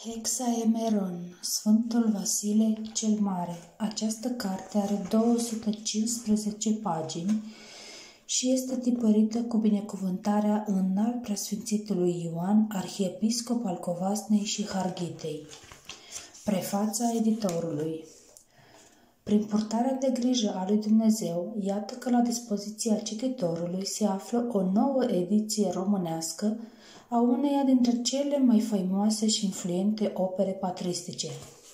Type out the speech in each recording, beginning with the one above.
Hexaemeron, Sfântul Vasile cel Mare. Această carte are 215 pagini și este tipărită cu binecuvântarea înalt preasfințitului Ioan, arhiepiscop al Covasnei și Harghitei. Prefața editorului. Prin purtarea de grijă a lui Dumnezeu, iată că la dispoziția cititorului se află o nouă ediție românească a uneia dintre cele mai faimoase și influente opere patristice.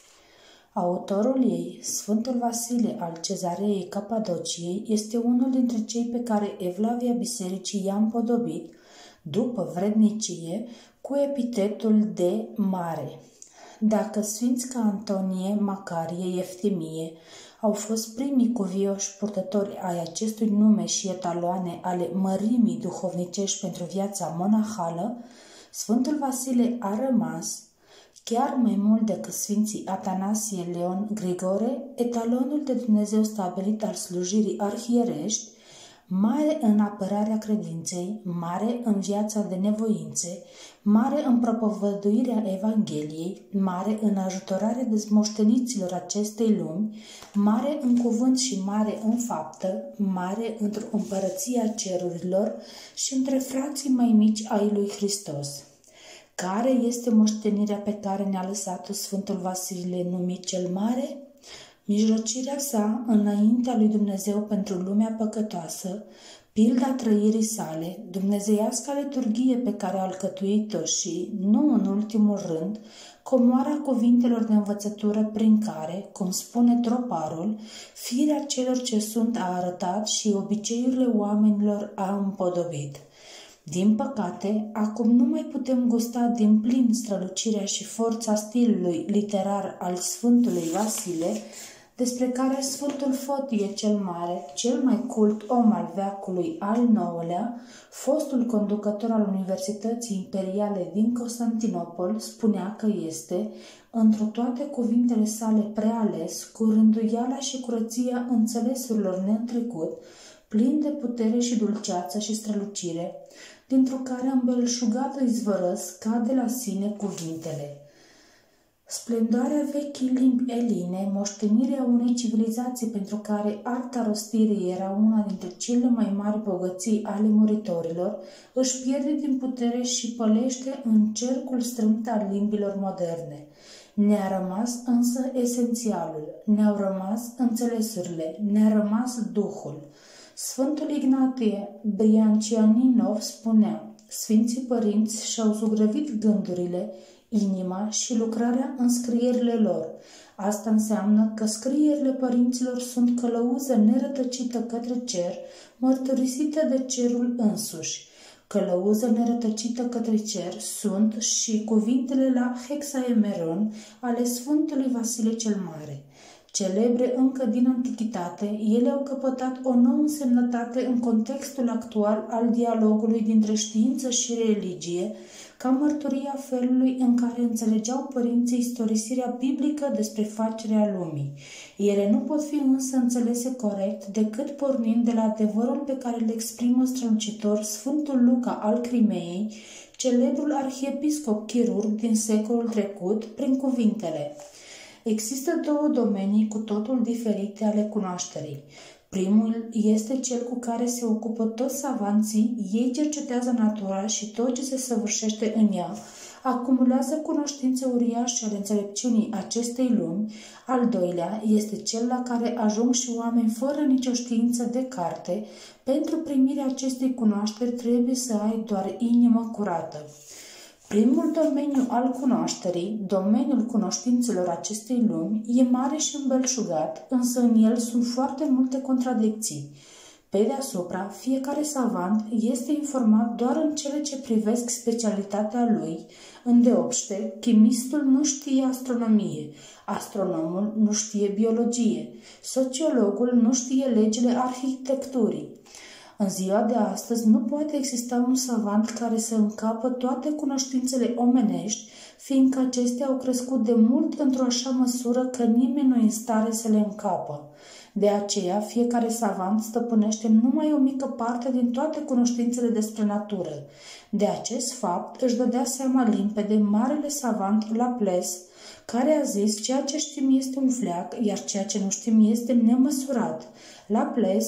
Autorul ei, Sfântul Vasile al Cezareei Capadociei, este unul dintre cei pe care Evlavia Bisericii i-a împodobit, după vrednicie, cu epitetul de Mare. Dacă sfinți ca Antonie, Macarie, Eftimie au fost primii cuvioși purtători ai acestui nume și etaloane ale mărimii duhovnicești pentru viața monahală, Sfântul Vasile a rămas, chiar mai mult decât sfinții Atanasie, Leon, Grigore, etalonul de Dumnezeu stabilit al slujirii arhierești, mare în apărarea credinței, mare în viața de nevoințe, mare în propovăduirea Evangheliei, mare în ajutorarea dezmoșteniților acestei lumi, mare în cuvânt și mare în faptă, mare într-o împărăția cerurilor și între frații mai mici ai lui Hristos. Care este moștenirea pe care ne-a lăsat-o Sfântul Vasile numit cel Mare? Mijlocirea sa înaintea lui Dumnezeu pentru lumea păcătoasă, pilda trăirii sale, dumnezeiasca liturghie pe care a alcătuit-o și, nu în ultimul rând, comoara cuvintelor de învățătură prin care, cum spune troparul, firea celor ce sunt a arătat și obiceiurile oamenilor a împodobit. Din păcate, acum nu mai putem gusta din plin strălucirea și forța stilului literar al Sfântului Vasile, despre care Sfântul Fotie cel Mare, cel mai cult om al veacului al IX-lea, fostul conducător al Universității Imperiale din Constantinopol, spunea că este, într toate cuvintele sale preales, cu rânduiala și curăția înțelesurilor neîntrecut, plin de putere și dulceață și strălucire, dintr-o care îmbelșugată izvărăs scade la sine cuvintele. Splendoarea vechii limbi eline, moștenirea unei civilizații pentru care arta rostirii era una dintre cele mai mari bogății ale muritorilor, își pierde din putere și pălește în cercul strâmt al limbilor moderne. Ne-a rămas însă esențialul, ne-au rămas înțelesurile, ne-a rămas Duhul. Sfântul Ignatie Briancianinov spunea: Sfinții părinți și-au zugrăvit gândurile, inima și lucrarea în scrierile lor. Asta înseamnă că scrierile părinților sunt călăuză nerătăcită către cer, mărturisită de cerul însuși. Călăuză nerătăcită către cer sunt și cuvintele la Hexaemeron ale Sfântului Vasile cel Mare. Celebre încă din antichitate, ele au căpătat o nouă însemnătate în contextul actual al dialogului dintre știință și religie, ca mărturia felului în care înțelegeau părinții istorisirea biblică despre facerea lumii. Ele nu pot fi însă înțelese corect decât pornind de la adevărul pe care îl exprimă strălucitor Sfântul Luca al Crimeei, celebrul arhiepiscop chirurg din secolul trecut, prin cuvintele: Există două domenii cu totul diferite ale cunoașterii. Primul este cel cu care se ocupă toți savanții, ei cercetează natura și tot ce se săvârșește în ea, acumulează cunoștințe uriașe ale înțelepciunii acestei lumi. Al doilea este cel la care ajung și oameni fără nicio știință de carte. Pentru primirea acestei cunoașteri trebuie să ai doar inimă curată. Primul domeniu al cunoașterii, domeniul cunoștințelor acestei lumi, e mare și îmbelșugat, însă în el sunt foarte multe contradicții. Pe deasupra, fiecare savant este informat doar în cele ce privesc specialitatea lui. Îndeopște, chimistul nu știe astronomie, astronomul nu știe biologie, sociologul nu știe legile arhitecturii. În ziua de astăzi nu poate exista un savant care să încapă toate cunoștințele omenești, fiindcă acestea au crescut de mult într-o așa măsură că nimeni nu e în stare să le încapă. De aceea, fiecare savant stăpânește numai o mică parte din toate cunoștințele despre natură. De acest fapt își dădea seama limpede marele savant Laplace, care a zis: ceea ce știm este un veac, iar ceea ce nu știm este nemăsurat. Laplace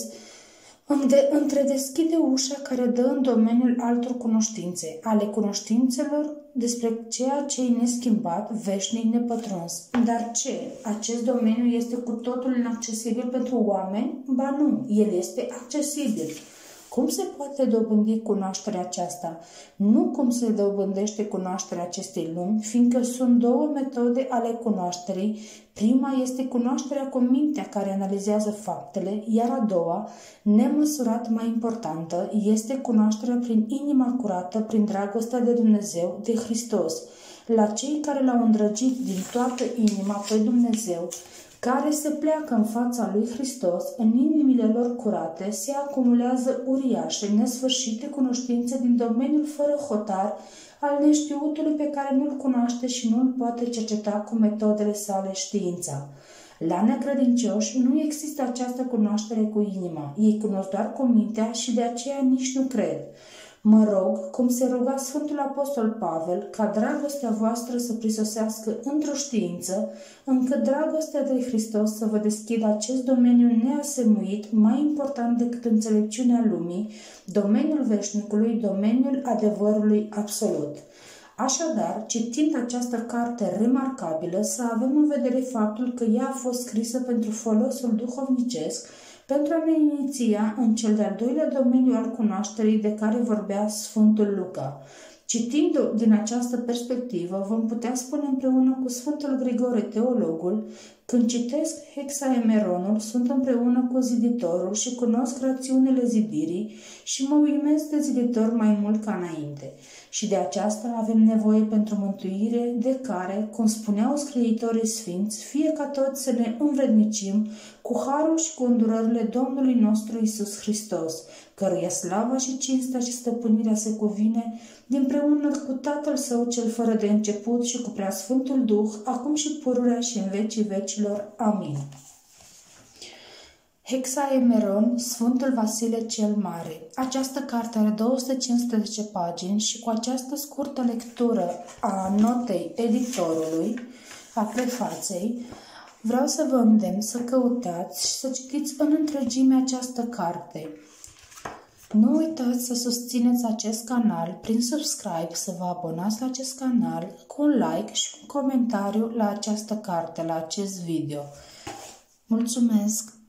întredeschide ușa care dă în domeniul altor cunoștințe, ale cunoștințelor despre ceea ce e neschimbat, veșnic, nepătruns. Dar ce? Acest domeniu este cu totul inaccesibil pentru oameni? Ba nu, el este accesibil. Cum se poate dobândi cunoașterea aceasta? Nu cum se dobândește cunoașterea acestei lumi, fiindcă sunt două metode ale cunoașterii. Prima este cunoașterea cu mintea care analizează faptele, iar a doua, nemăsurat mai importantă, este cunoașterea prin inima curată, prin dragostea de Dumnezeu, de Hristos. La cei care l-au îndrăgit din toată inima pe Dumnezeu, care se pleacă în fața lui Hristos, în inimile lor curate, se acumulează uriașe, nesfârșite cunoștințe din domeniul fără hotar al neștiutului pe care nu-l cunoaște și nu-l poate cerceta cu metodele sale știința. La necredincioși nu există această cunoaștere cu inima, ei cunosc doar cu mintea și de aceea nici nu cred. Mă rog, cum se ruga Sfântul Apostol Pavel, ca dragostea voastră să prisosească într-o știință, încât dragostea de Hristos să vă deschidă acest domeniu neasemuit, mai important decât înțelepciunea lumii, domeniul veșnicului, domeniul adevărului absolut. Așadar, citind această carte remarcabilă, să avem în vedere faptul că ea a fost scrisă pentru folosul duhovnicesc, pentru a ne iniția în cel de-al doilea domeniu al cunoașterii de care vorbea Sfântul Luca. Citind din această perspectivă, vom putea spune împreună cu Sfântul Grigore Teologul: când citesc Hexaemeronul, sunt împreună cu ziditorul și cunosc rațiunile zidirii și mă uimesc de ziditor mai mult ca înainte. Și de aceasta avem nevoie pentru mântuire, de care, cum spuneau scriitorii sfinți, fie ca toți să ne învrednicim cu harul și cu îndurările Domnului nostru Iisus Hristos, căruia slava și cinstea și stăpânirea se cuvine, dinpreună cu Tatăl Său cel fără de început și cu Preasfântul Duh, acum și pururea și în vecii vecilor. Amin. Hexaemeron, Sfântul Vasile cel Mare. Această carte are 215 pagini și cu această scurtă lectură a notei editorului, a prefaței, vreau să vă îndemn să căutați și să citiți în întregime această carte. Nu uitați să susțineți acest canal prin subscribe, să vă abonați la acest canal cu un like și un comentariu la această carte, la acest video. Mulțumesc!